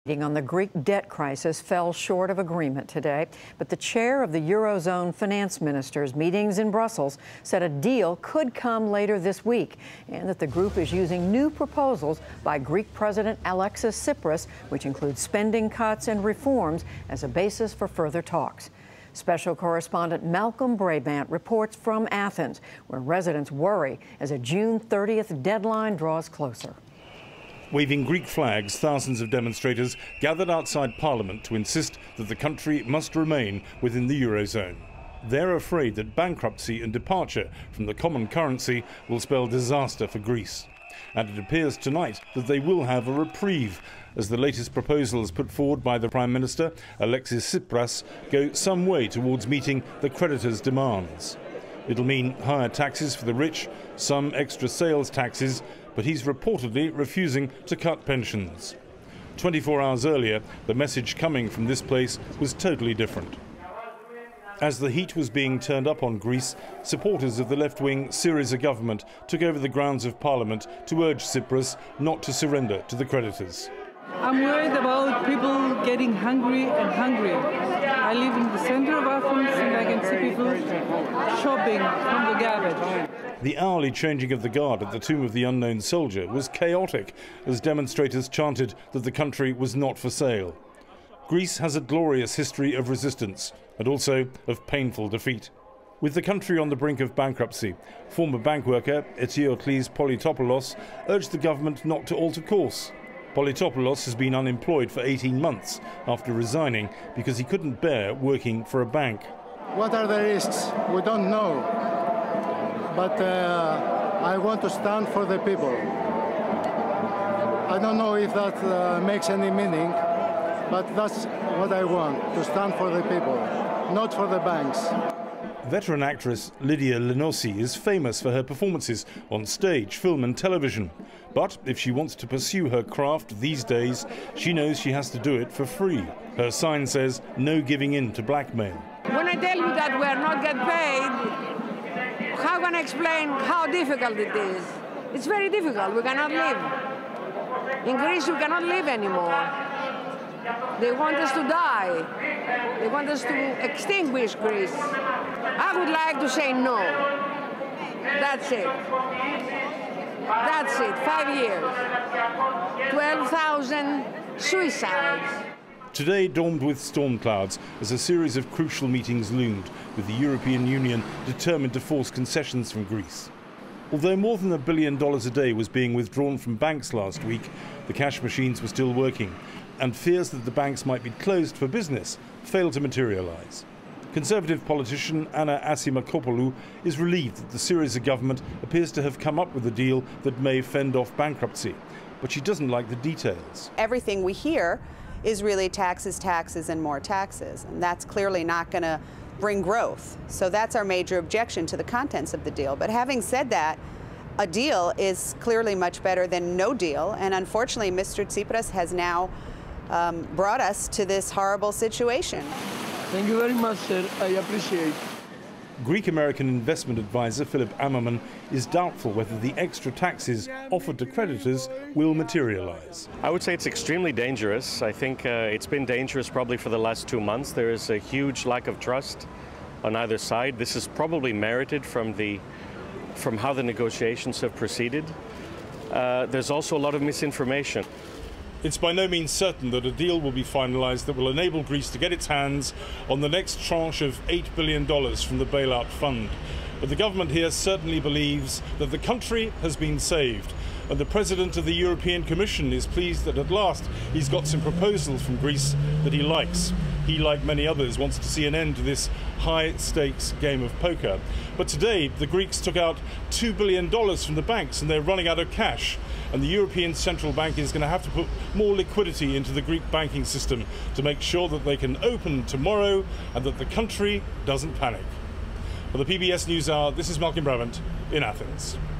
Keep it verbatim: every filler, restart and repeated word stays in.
Meeting on the Greek debt crisis fell short of agreement today, but the chair of the Eurozone finance ministers' meetings in Brussels said a deal could come later this week and that the group is using new proposals by Greek President Alexis Tsipras, which include spending cuts and reforms, as a basis for further talks. Special correspondent Malcolm Brabant reports from Athens, where residents worry as a June thirtieth deadline draws closer. Waving Greek flags, thousands of demonstrators gathered outside Parliament to insist that the country must remain within the Eurozone. They're afraid that bankruptcy and departure from the common currency will spell disaster for Greece. And it appears tonight that they will have a reprieve, as the latest proposals put forward by the Prime Minister, Alexis Tsipras, go some way towards meeting the creditors' demands. It'll mean higher taxes for the rich, some extra sales taxes, but he's reportedly refusing to cut pensions. twenty-four hours earlier, the message coming from this place was totally different. As the heat was being turned up on Greece, supporters of the left-wing Syriza government took over the grounds of Parliament to urge Tsipras not to surrender to the creditors. I'm worried about people getting hungry and hungry. I live in the center of Athens and I can see people shopping from the garbage. The hourly changing of the guard at the tomb of the unknown soldier was chaotic as demonstrators chanted that the country was not for sale. Greece has a glorious history of resistance and also of painful defeat. With the country on the brink of bankruptcy, former bank worker Eteokles Politopoulos urged the government not to alter course. Politopoulos has been unemployed for eighteen months after resigning because he couldn't bear working for a bank. What are the risks? We don't know. But uh, I want to stand for the people. I don't know if that uh, makes any meaning, but that's what I want, to stand for the people, not for the banks. Veteran actress Lydia Lenossi is famous for her performances on stage, film and television. But if she wants to pursue her craft these days, she knows she has to do it for free. Her sign says, "No giving in to blackmail." When I tell you that we are not getting paid, how can I explain how difficult it is? It's very difficult. We cannot live. In Greece, we cannot live anymore. They want us to die. They want us to extinguish Greece. I would like to say no. That's it. That's it. Five years. twelve thousand suicides. Today domed with storm clouds as a series of crucial meetings loomed, with the European Union determined to force concessions from Greece. Although more than a billion dollars a day was being withdrawn from banks last week, the cash machines were still working, and fears that the banks might be closed for business failed to materialise. Conservative politician Anna Asimakopoulou is relieved that the Syriza government appears to have come up with a deal that may fend off bankruptcy, but she doesn't like the details. Everything we hear is really taxes, taxes, and more taxes, and that's clearly not going to bring growth. So that's our major objection to the contents of the deal. But having said that, a deal is clearly much better than no deal, and unfortunately Mister Tsipras has now um, brought us to this horrible situation. Thank you very much, sir. I appreciate. Greek-American investment advisor Philip Ammerman is doubtful whether the extra taxes offered to creditors will materialise. I would say it's extremely dangerous. I think uh, it's been dangerous probably for the last two months. There is a huge lack of trust on either side. This is probably merited from, the, from how the negotiations have proceeded. Uh, there's also a lot of misinformation. It's by no means certain that a deal will be finalised that will enable Greece to get its hands on the next tranche of eight billion dollars from the bailout fund. But the government here certainly believes that the country has been saved. And the President of the European Commission is pleased that at last he's got some proposals from Greece that he likes. He, like many others, wants to see an end to this high-stakes game of poker. But today, the Greeks took out two billion dollars from the banks and they're running out of cash. And the European Central Bank is going to have to put more liquidity into the Greek banking system to make sure that they can open tomorrow and that the country doesn't panic. For the P B S NewsHour, this is Malcolm Brabant in Athens.